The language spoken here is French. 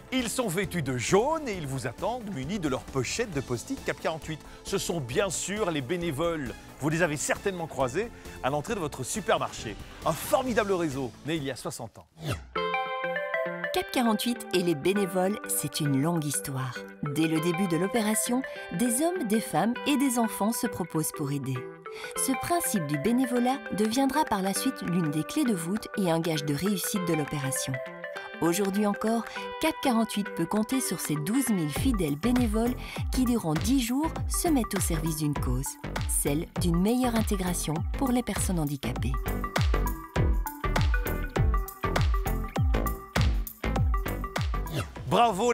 Ils sont vêtus de jaune et ils vous attendent munis de leur pochette de post-it Cap 48. Ce sont bien sûr les bénévoles. Vous les avez certainement croisés à l'entrée de votre supermarché. Un formidable réseau né il y a 60 ans. Cap 48 et les bénévoles, c'est une longue histoire. Dès le début de l'opération, des hommes, des femmes et des enfants se proposent pour aider. Ce principe du bénévolat deviendra par la suite l'une des clés de voûte et un gage de réussite de l'opération. Aujourd'hui encore, Cap 48 peut compter sur ses 12 000 fidèles bénévoles qui, durant 10 jours, se mettent au service d'une cause, celle d'une meilleure intégration pour les personnes handicapées. Bravo!